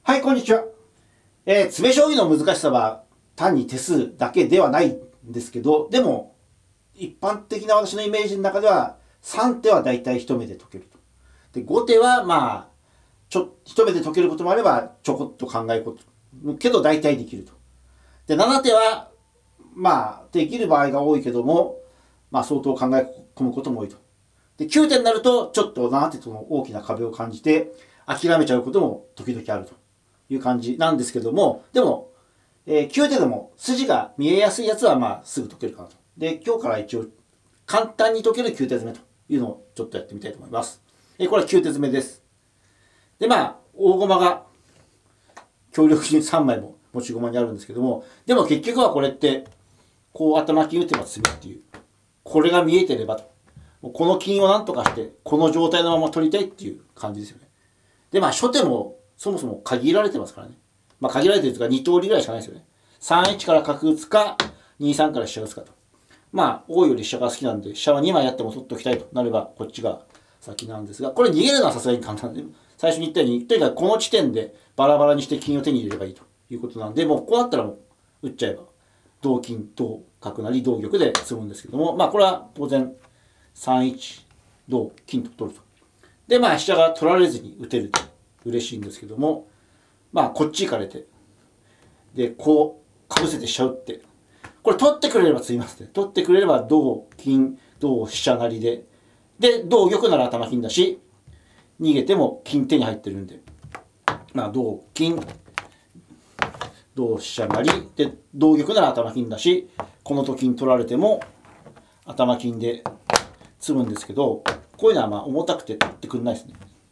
はい、こんにちは。詰将棋の難しさは単に手数だけではないんですけど、でも、一般的な私のイメージの中では、3手はだいたい一目で解けると。で、5手は一目で解けることもあれば、ちょこっと考えること。けど、だいたいできると。で、7手は、できる場合が多いけども、相当考え込むことも多いと。で、9手になると、ちょっと7手との大きな壁を感じて、諦めちゃうことも時々あるという感じなんですけども、でも、9手でも筋が見えやすいやつはすぐ解けるかなと。で、今日から一応、簡単に解ける9手詰めというのをちょっとやってみたいと思います。これは9手詰めです。で、大駒が強力に3枚も持ち駒にあるんですけども、でも結局はこれって、こう頭金打てば詰めっていう、これが見えてればと。この金をなんとかして、この状態のまま取りたいっていう感じですよね。で、初手もそもそも限られてますからね。限られてるというか2通りぐらいしかないですよね。3-1から角打つか、2-3から飛車打つかと。王より飛車が好きなんで、飛車は2枚あっても取っておきたいとなれば、こっちが先なんですが、これ逃げるのはさすがに簡単で、最初に言ったように、とにかくこの地点でバラバラにして金を手に入れればいいということなんで、もうこうなったらもう打っちゃえば、同金、同角成、同玉で詰むんですけども、これは当然3-1、同金と取ると。で、飛車が取られずに打てると嬉しいんですけども、こっち行かれて、で、こう、かぶせて飛車打って、これ取ってくれれば詰みますね。取ってくれれば同金、同飛車成で、で、同玉なら頭金だし、逃げても金手に入ってるんで、同金、同飛車成で、同玉なら頭金だし、このと金取られても頭金で詰むんですけど、こういうのは重たくて取ってくれないですね。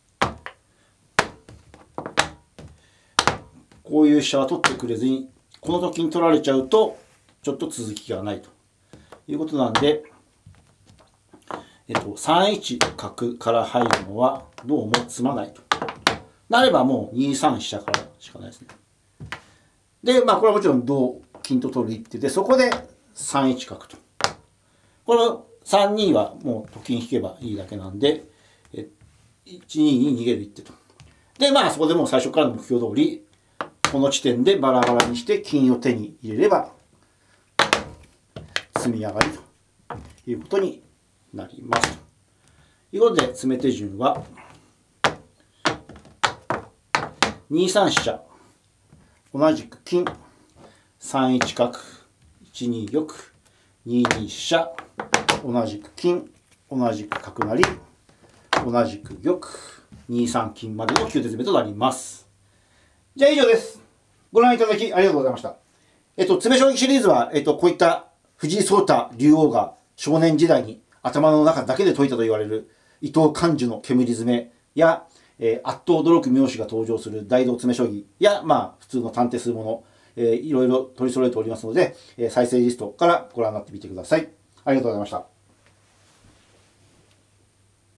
こういう飛車は取ってくれずに、このと金取られちゃうと、ちょっと続きがないということなんで、3一角から入るのはどうも詰まないと。なればもう2-3飛車からしかないですね。で、これはもちろん同金と取る一手で、そこで3一角と。この3-2はもうと金引けばいいだけなんで、1-2に逃げる一手と。で、そこでもう最初からの目標通り、この地点でバラバラにして金を手に入れれば、詰み上がりということになります。ということで、詰め手順は、2-3飛車、同じく金、3-1角、1-2玉、2-2飛車、同じく金、同じく角成、同じく玉、2-3金までの9手詰めとなります。じゃあ以上です。ご覧いただきありがとうございました。詰将棋シリーズは、こういった藤井聡太竜王が少年時代に頭の中だけで解いたと言われる伊藤寛治の煙詰めや、あっと驚く妙手が登場する大道詰将棋や、普通の探偵数もの、いろいろ取り揃えておりますので、再生リストからご覧になってみてください。ありがとうございました。